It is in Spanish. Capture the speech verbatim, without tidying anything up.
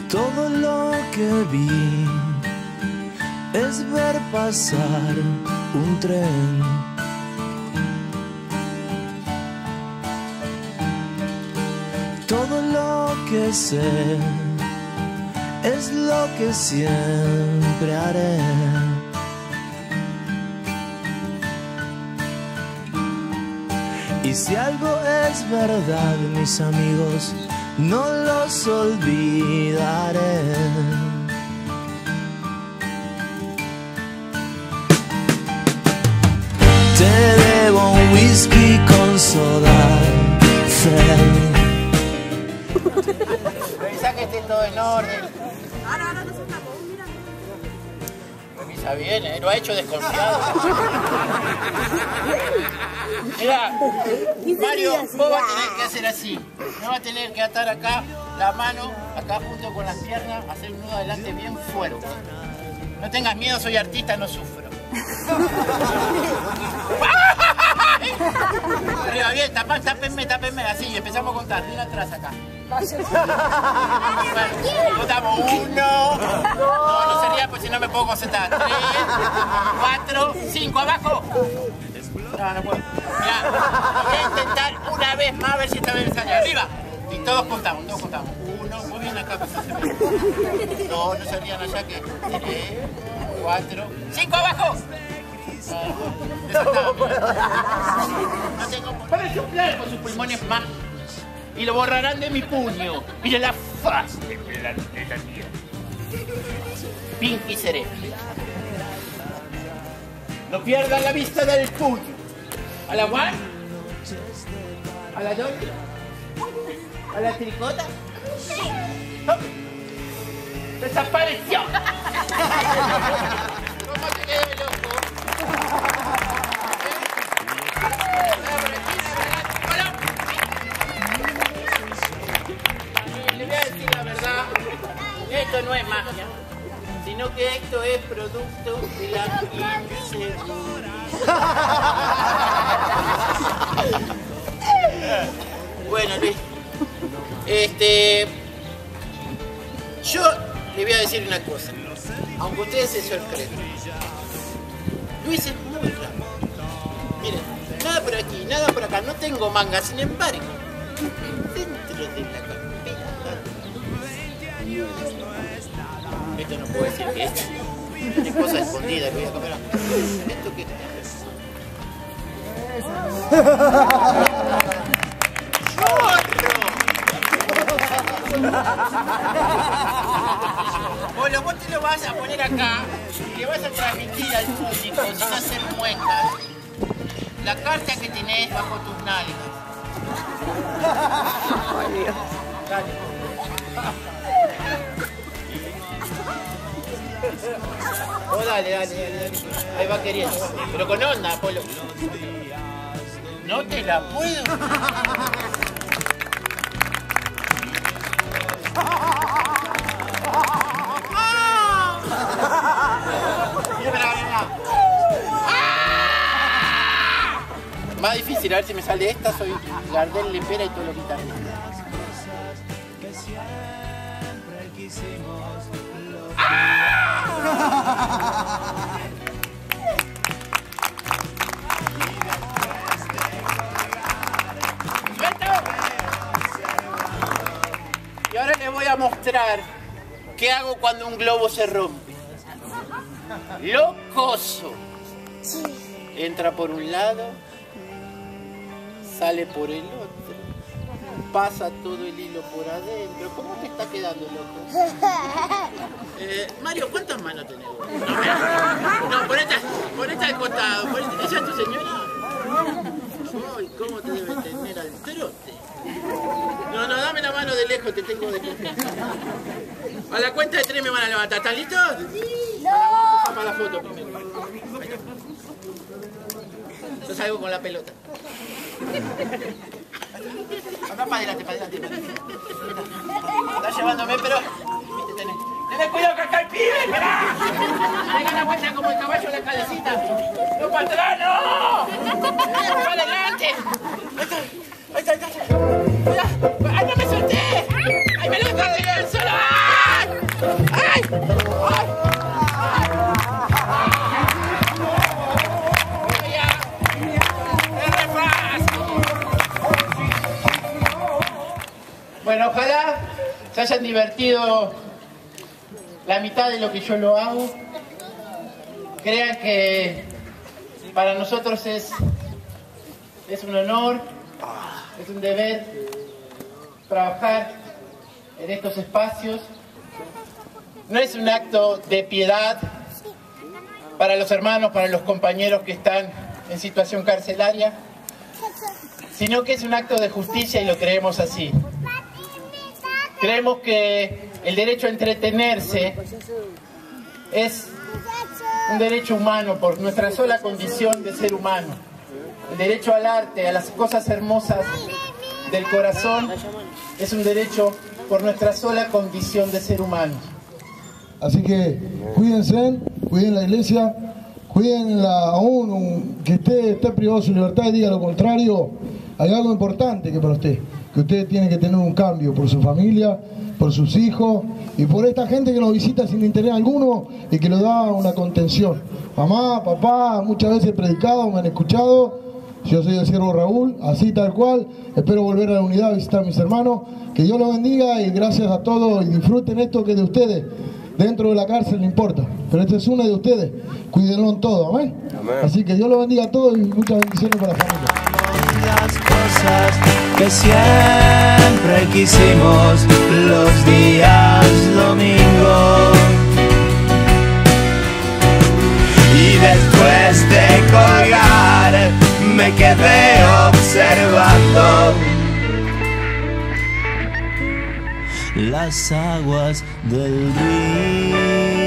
Todo lo que vi es ver pasar un tren. Todo lo que sé es lo que siempre haré. Y si algo es verdad, mis amigos, no los olvidaré. Te debo un whisky con soda, Fred. Revisa que esté todo en orden. Ahora, ahora no se tapó, mira. Revisa bien, ¿eh? Lo ha hecho desconfiado. Mira, Mario, vos vas a tener que hacer así. No vas a tener que atar acá la mano, acá junto con las piernas, hacer un nudo adelante bien fuerte. No tengas miedo, soy artista, no sufro. Arriba, bien, tapá, tápenme, tápenme, así, y empezamos a contar, bien atrás acá. Bueno, contamos uno, no, no sería pues si no me puedo concentrar. Tres, cuatro, cinco, abajo. No, no puedo. Mirá, voy a intentar una vez más a ver si esta vez sale arriba. Y todos contamos, todos contamos. Uno, muy bien acá, pues se ve. Dos, no se rían allá que. Tres, cuatro, cinco, abajo. No, no tengo por qué soplar con sus pulmones mágicos. Y lo borrarán de mi puño y de la faz de la tía. Pinky Cerebro. No pierdan la vista del puño. ¿A la one? ¿A la dos? ¿A la tricota? ¡Oh! ¡Desapareció! ¿Cómo te quedó el ojo? Le voy a decir la verdad, esto no es magia, sino que esto es producto de la inseguridad. Bueno, Luis, este, yo le voy a decir una cosa, aunque ustedes se sorprendan. Luis es muy raro. Miren, nada por aquí, nada por acá, no tengo manga, sin embargo, dentro de la carpeta. Esto no puedo decir que es. Hay cosas escondidas que voy a comer. ¿Esto qué? Bueno, vos te lo vas a poner acá y le vas a transmitir al público, sin hacer muecas, la carta que tenés bajo tus nalgas. Dale. Oh, dale, dale, dale, dale. Ahí va queriendo. Pero con onda, Polo. No te la puedo. Más difícil, a ver si me sale esta, soy Gardel, Lepera y todo lo que está. Y ahora les voy a mostrar qué hago cuando un globo se rompe. Lo coso. Entra por un lado, sale por el otro, pasa todo el hilo por adentro. ¿Cómo te está quedando, loco? Eh, Mario, ¿cuántas manos tenés? No, no, ponete, ponete al costado. Ponete, ¿ella es tu señora? Ay, ¿cómo te debe tener al trote? No, no, dame la mano de lejos, te tengo de confianza. A la cuenta de tres me van a levantar. ¿Están listos? Sí. No. Toma la foto primero. Yo salgo con la pelota. Anda para adelante, para adelante. Estás llevándome, pero... Tenés, tenés cuidado que acá el pibe, esperá. Venga la vuelta como el caballo de la calecita. ¡No para atrás, no! ¡Para adelante! Ahí está, ahí está, ahí está. ¡Ay, no me solté! ¡Ay, me lo encontré! ¡Solo! ¡Ay! Bueno, ojalá se hayan divertido la mitad de lo que yo lo hago. Crean que para nosotros es, es un honor, es un deber trabajar en estos espacios. No es un acto de piedad para los hermanos, para los compañeros que están en situación carcelaria, sino que es un acto de justicia y lo creemos así. Creemos que el derecho a entretenerse es un derecho humano por nuestra sola condición de ser humano. El derecho al arte, a las cosas hermosas del corazón, es un derecho por nuestra sola condición de ser humano. Así que cuídense, cuiden la iglesia, cuiden la, aún que usted esté privado de su libertad y diga lo contrario. Hay algo importante que para usted, que usted tiene que tener un cambio por su familia, por sus hijos y por esta gente que nos visita sin interés alguno y que le da una contención. Mamá, papá, muchas veces he predicado, me han escuchado. Yo soy el siervo Raúl, así tal cual. Espero volver a la unidad a visitar a mis hermanos. Que Dios los bendiga y gracias a todos y disfruten esto que es de ustedes. Dentro de la cárcel no importa, pero este es uno de ustedes. Cuídenlo en todo, ¿amén? Amén. Así que Dios los bendiga a todos y muchas bendiciones para la familia. Las cosas que siempre quisimos los días domingo. Y después de colgar me quedé observando las aguas del río.